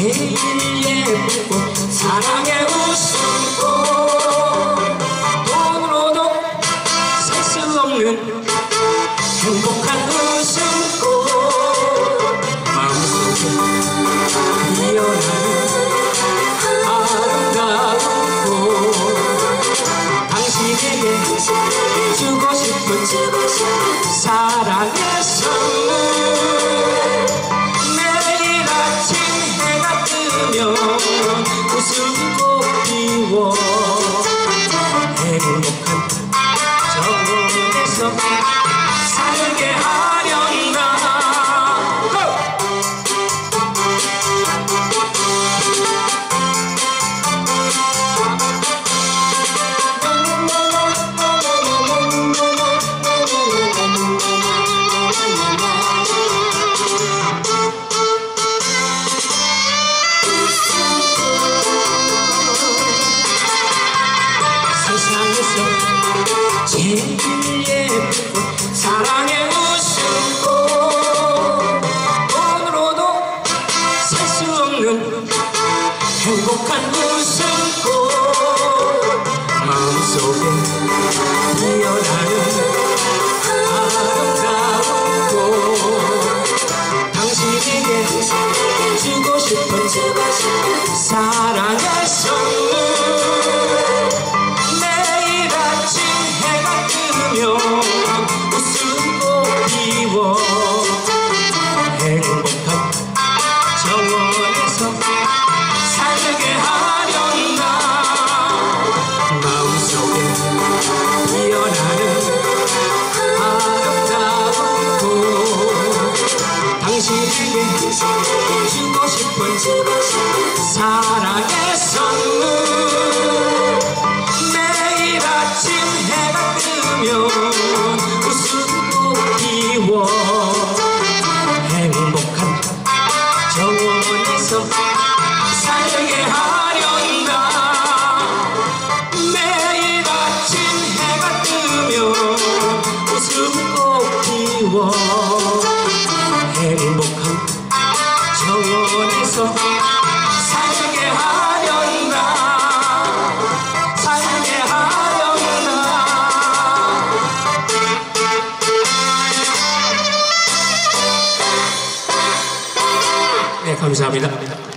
제일 예쁘고 사랑의 웃음꽃 돈으로도 살 수 없는 행복한 웃음꽃 마음속에 피어나는 아름다운 꽃 당신에게 주고 싶은 사랑의 선물 매일 아침 해가 뜨면 웃음꽃 피워 행복한 정원에서 살게 하련다 세상에서 제일 예쁘고 사랑의 웃음꽃 돈으로도 살 수 없는 행복한 웃음꽃 마음속에 피어나는 아름다운 꽃 당신에게 주고 싶은 사랑의 선물 웃음꽃 피워 행복한 정원에서 살게 하련다 마음속에 피어나는 아름다운 꽃 당신에게 주고 싶은 사랑의 선물 매일 아침 해가 뜨면 웃음꽃 피워 행복한 정원에서 살게 하련다 매일 아침 해가 뜨면 웃음꽃 피워 행복한 정원에서 살게 하련다 네, 감사합니다.